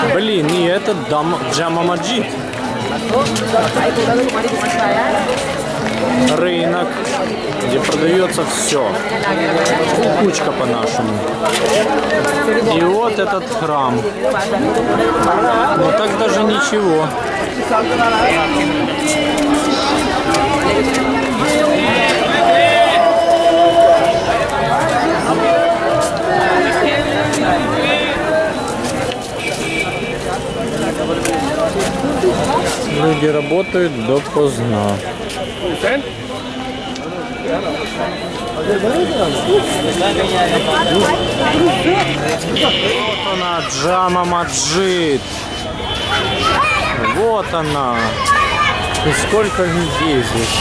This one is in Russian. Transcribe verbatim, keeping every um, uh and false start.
Блин, и это дам, Джама Маджид. Рынок, где продается все. Кучка по-нашему. И вот этот храм. Ну так даже ничего. Люди работают допоздна. Вот она, Джама Маджид. Вот она. И сколько людей здесь.